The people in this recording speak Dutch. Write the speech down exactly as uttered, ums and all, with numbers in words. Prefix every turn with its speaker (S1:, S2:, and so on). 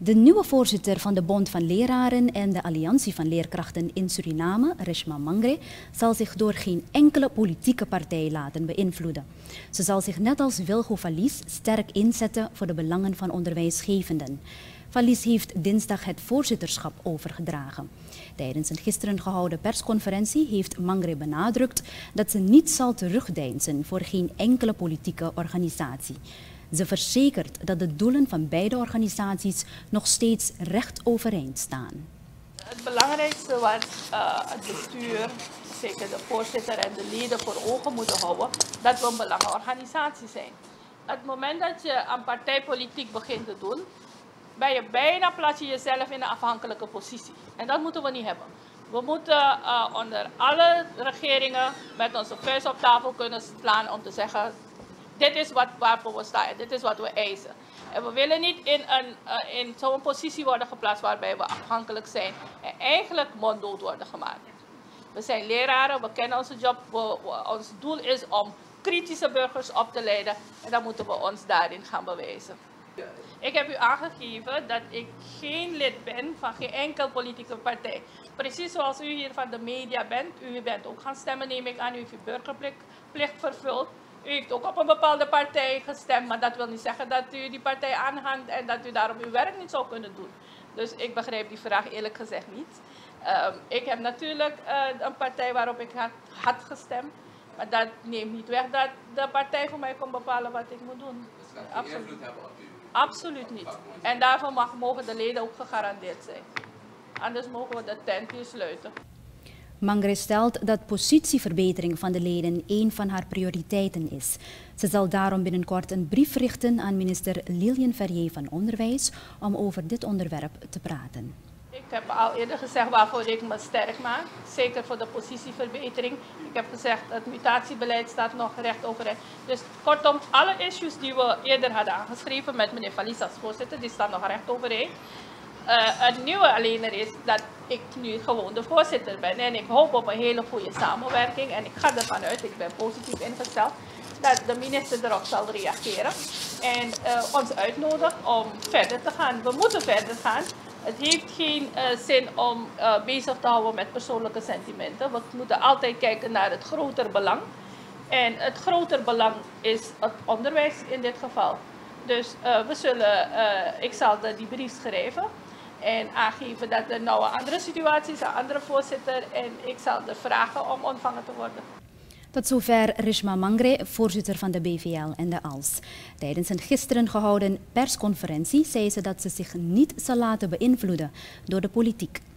S1: De nieuwe voorzitter van de Bond van Leraren en de Alliantie van Leerkrachten in Suriname, Reshma Mangre, zal zich door geen enkele politieke partij laten beïnvloeden. Ze zal zich net als Wilgo Valies sterk inzetten voor de belangen van onderwijsgevenden. Valies heeft dinsdag het voorzitterschap overgedragen. Tijdens een gisteren gehouden persconferentie heeft Mangre benadrukt dat ze niet zal terugdeinzen voor geen enkele politieke organisatie. Ze verzekert dat de doelen van beide organisaties nog steeds recht overeind staan.
S2: Het belangrijkste wat uh, het bestuur, zeker de voorzitter en de leden voor ogen moeten houden, dat we een belangenorganisatie zijn. Het moment dat je aan partijpolitiek begint te doen, ben je bijna plaats je jezelf in een afhankelijke positie. En dat moeten we niet hebben. We moeten uh, onder alle regeringen met onze vuist op tafel kunnen slaan om te zeggen: dit is wat, waarvoor we staan, dit is wat we eisen. En we willen niet in, een, uh, in zo'n positie worden geplaatst waarbij we afhankelijk zijn en eigenlijk monddood worden gemaakt. We zijn leraren, we kennen onze job, we, we, ons doel is om kritische burgers op te leiden en dan moeten we ons daarin gaan bewijzen. Ik heb u aangegeven dat ik geen lid ben van geen enkele politieke partij. Precies zoals u hier van de media bent, u bent ook gaan stemmen, neem ik aan, u heeft uw burgerplicht vervuld. U heeft ook op een bepaalde partij gestemd, maar dat wil niet zeggen dat u die partij aanhangt en dat u daarom uw werk niet zou kunnen doen. Dus ik begrijp die vraag eerlijk gezegd niet. Um, ik heb natuurlijk uh, een partij waarop ik had, had gestemd, maar dat neemt niet weg dat de partij voor mij kon bepalen wat ik moet doen.
S3: Dus gaat u invloed hebben op u?
S2: Absoluut niet. En daarvoor mag, mogen de leden ook gegarandeerd zijn. Anders mogen we de tent hier sluiten.
S1: Mangre stelt dat positieverbetering van de leden een van haar prioriteiten is. Ze zal daarom binnenkort een brief richten aan minister Lilian Verrier van Onderwijs om over dit onderwerp te praten.
S2: Ik heb al eerder gezegd waarvoor ik me sterk maak, zeker voor de positieverbetering. Ik heb gezegd dat het mutatiebeleid staat nog recht overeind. Dus kortom, alle issues die we eerder hadden aangeschreven met meneer Valies als voorzitter, die staan nog recht overeind. Uh, het nieuwe alleen er is dat ik nu gewoon de voorzitter ben en ik hoop op een hele goede samenwerking en ik ga ervan uit, ik ben positief ingesteld, dat de minister erop zal reageren en uh, ons uitnodigt om verder te gaan. We moeten verder gaan. Het heeft geen uh, zin om uh, bezig te houden met persoonlijke sentimenten. We moeten altijd kijken naar het groter belang. En het groter belang is het onderwijs in dit geval. Dus uh, we zullen, uh, ik zal de, die brief schrijven en aangeven dat er nou een andere situatie is, een andere voorzitter. En ik zal er vragen om ontvangen te worden.
S1: Tot zover Reshma Mangre, voorzitter van de B V L en de A L S. Tijdens een gisteren gehouden persconferentie zei ze dat ze zich niet zal laten beïnvloeden door de politiek.